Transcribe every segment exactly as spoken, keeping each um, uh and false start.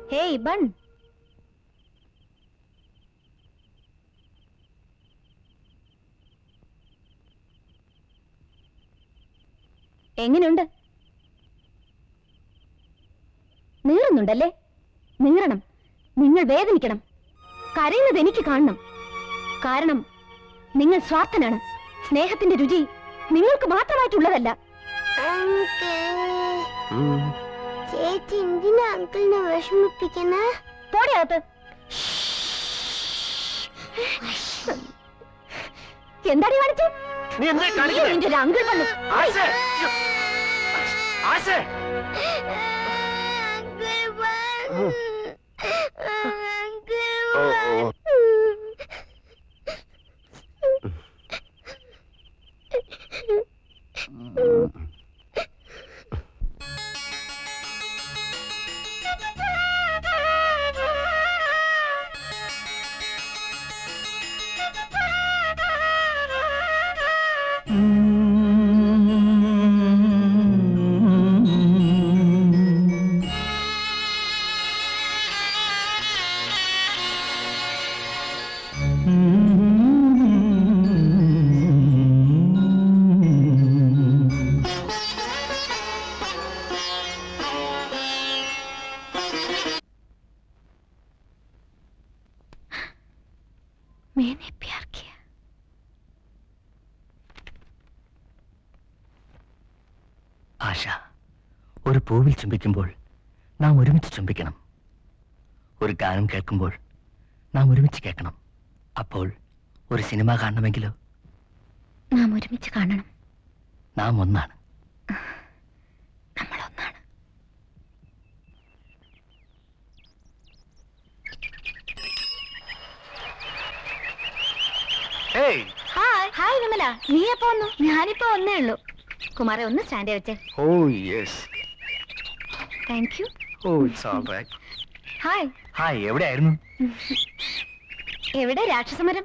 Hey bun. എങ്ങനെയുണ്ട്? നീറുന്നുണ്ടല്ലേ? നീറണം. നിങ്ങൾ വേദനിക്കണം. കരയുന്നത് എനിക്ക് കാണണം. കാരണം നിങ്ങൾ സ്വാർത്ഥനാണ്. സ്നേഹത്തിന്റെ രുചി നിങ്ങൾക്ക് മാത്രമായിട്ടുള്ളതല്ല. ചേച്ചി എന്തിനാ അങ്കിളിനെ വിഷമിപ്പിക്കുന്നേ? പോടിയകത്ത്. എന്താടി കാണിച്ചേ? അങ്കിൾ വന്നു. ആശ, ഒരു പൂവിൽ ചുംബിക്കുമ്പോൾ നാം ഒരുമിച്ച് ചുംബിക്കണം. ഒരു ഗാനം കേൾക്കുമ്പോൾ നാം ഒരുമിച്ച് കേൾക്കണം. അപ്പോൾ ഒരു സിനിമ കാണണമെങ്കിലോ നാം ഒരുമിച്ച് കാണണം. നാം ഒന്നാണ്. നമ്മൾ ഒന്നാണ്. ഹായ് ഹായ് വിമല, നീ എപ്പോ വന്നു? ഞാനിപ്പോ വന്നേ ഉള്ളൂ. കുമാരെ ഒന്ന് സ്റ്റാൻഡ് വെച്ചേ. Oh yes, thank you. Oh it's all right. Hi hi, എവിടെയായിരുന്നു? എവിടെ രാക്ഷസമരം?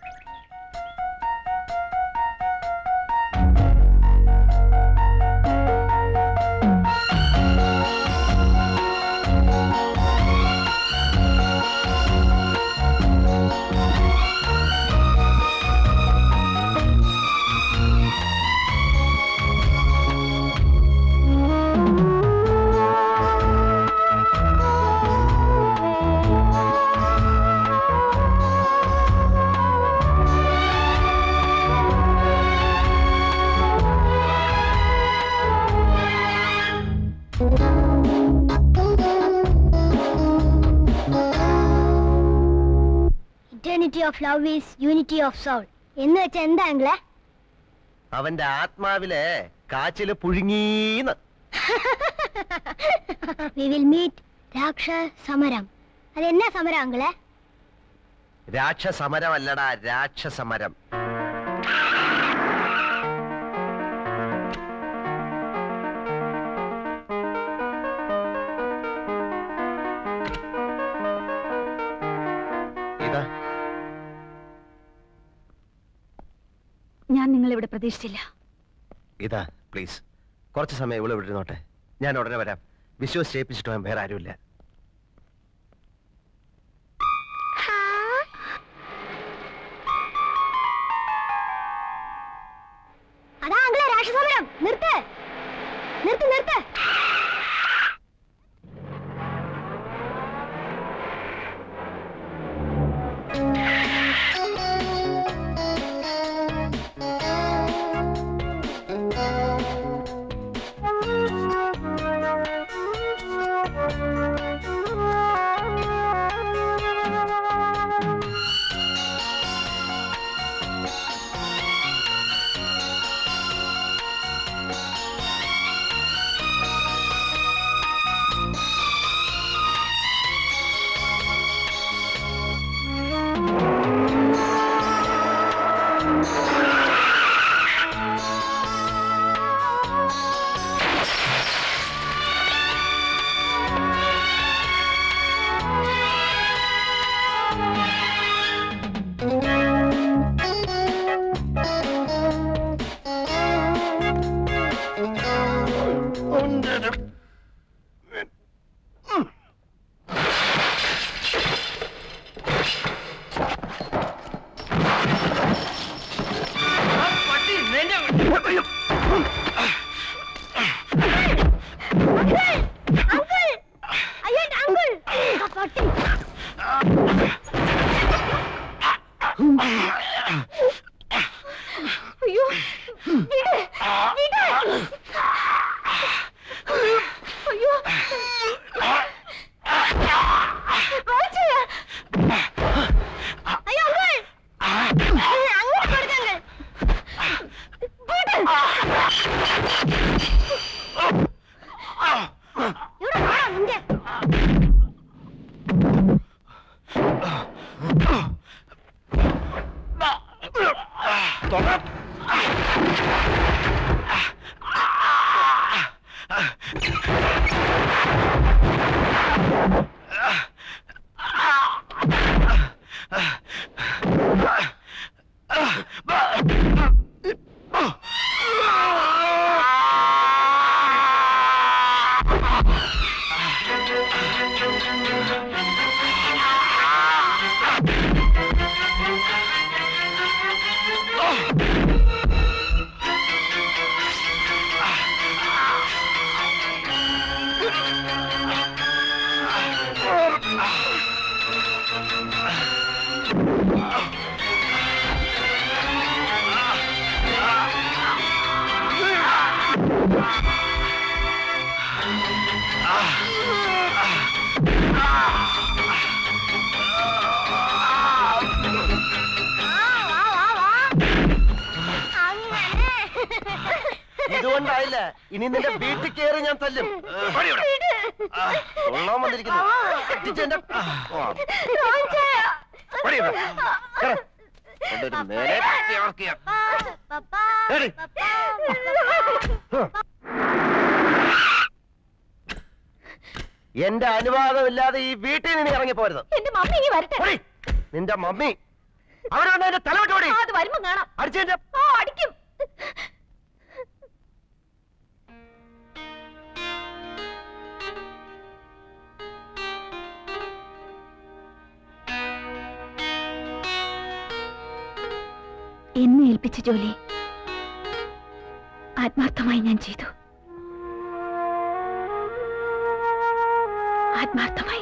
Eternity of love is unity of soul. എന്ന് വെച്ചാ എന്താ അങ്കിളെ? അവന്റെ ആത്മാവിലെ കാച്ചില് പുഴുങ്ങീന്ന്. We will meet രാക്ഷസമരം. അതെന്നാ സമരം അങ്കിളെ? രാക്ഷസമരം അല്ലടാ, രാക്ഷസമരം. ഇതാ, ഞാൻ നിങ്ങൾ ഇവിടെ പ്രതീക്ഷിച്ചില്ല. ഇതാ പ്ലീസ്, കുറച്ച് സമയം ഇവിടെ വിട്ടിരുന്നോട്ടെ. ഞാൻ ഉടനെ വരാം. വിശ്വസിച്ചേപ്പിച്ചിട്ട് പോകാൻ വേറെ ആരുമില്ല. അതാ അങ്കിളെ രാക്ഷസമരം. നിർത്ത് നിർത്ത് നിർത്ത്. അയ്യോ അയ്യോ ഇതുകൊണ്ടായില്ല, ഇനി നിന്റെ വീട്ടിൽ കയറി ഞാൻ തല്ലും. കൊള്ളാൻ വന്നിരിക്കുന്നു. എന്റെ അനുവാദമില്ലാതെ ഈ വീട്ടിൽ നിന്ന് ഇറങ്ങിപ്പോരുത്. എന്റെ മമ്മി ഇനി വരട്ടെ. നിന്റെ മമ്മി അവരാണ് എന്റെ തലവട്ടോടി. അത് വരുമ്പോ കാണാം. അടിച്ചെന്റെ അടിക്കും. എന്നെ ഏൽപ്പിച്ച ജോലി ആത്മാർത്ഥമായി ഞാൻ ചെയ്തു. ആത്മാർത്ഥമായി.